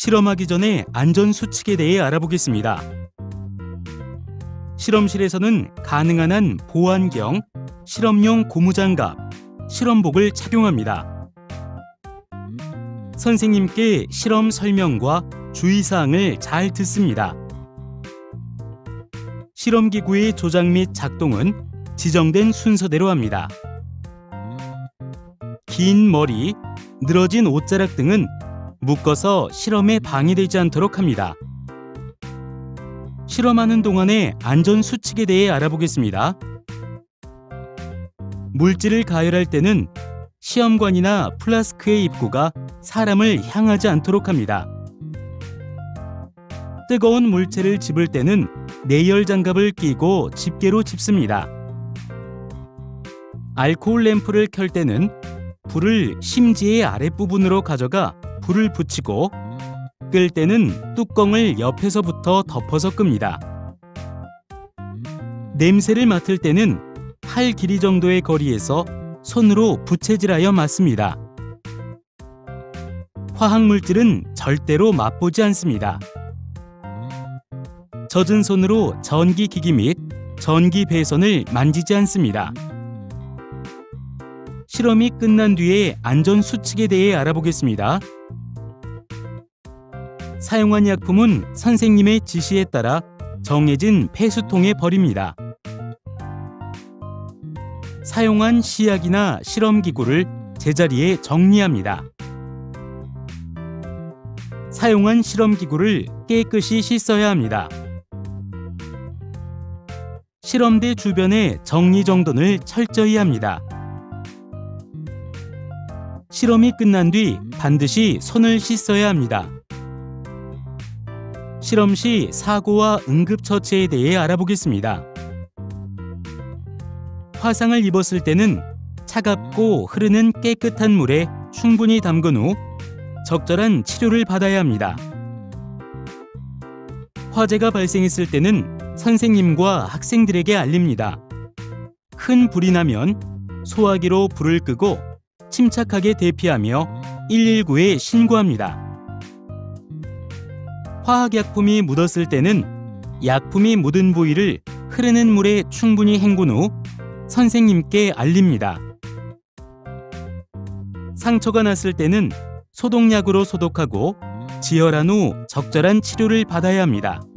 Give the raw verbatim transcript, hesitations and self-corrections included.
실험하기 전에 안전수칙에 대해 알아보겠습니다. 실험실에서는 가능한 한 보안경, 실험용 고무장갑, 실험복을 착용합니다. 선생님께 실험 설명과 주의사항을 잘 듣습니다. 실험기구의 조작 및 작동은 지정된 순서대로 합니다. 긴 머리, 늘어진 옷자락 등은 묶어서 실험에 방해되지 않도록 합니다. 실험하는 동안의 안전수칙에 대해 알아보겠습니다. 물질을 가열할 때는 시험관이나 플라스크의 입구가 사람을 향하지 않도록 합니다. 뜨거운 물체를 집을 때는 내열 장갑을 끼고 집게로 집습니다. 알코올 램프를 켤 때는 불을 심지의 아랫부분으로 가져가 불을 붙이고 끌 때는 뚜껑을 옆에서부터 덮어서 끕니다. 냄새를 맡을 때는 팔 길이 정도의 거리에서 손으로 부채질하여 맡습니다. 화학물질은 절대로 맛보지 않습니다. 젖은 손으로 전기기기 및 전기 배선을 만지지 않습니다. 실험이 끝난 뒤에 안전수칙에 대해 알아보겠습니다. 사용한 약품은 선생님의 지시에 따라 정해진 폐수통에 버립니다. 사용한 시약이나 실험기구를 제자리에 정리합니다. 사용한 실험기구를 깨끗이 씻어야 합니다. 실험대 주변의 정리정돈을 철저히 합니다. 실험이 끝난 뒤 반드시 손을 씻어야 합니다. 실험 시 사고와 응급처치에 대해 알아보겠습니다. 화상을 입었을 때는 차갑고 흐르는 깨끗한 물에 충분히 담근 후 적절한 치료를 받아야 합니다. 화재가 발생했을 때는 선생님과 학생들에게 알립니다. 큰 불이 나면 소화기로 불을 끄고 침착하게 대피하며 일일구에 신고합니다. 화학약품이 묻었을 때는 약품이 묻은 부위를 흐르는 물에 충분히 헹군 후 선생님께 알립니다. 상처가 났을 때는 소독약으로 소독하고 지혈한 후 적절한 치료를 받아야 합니다.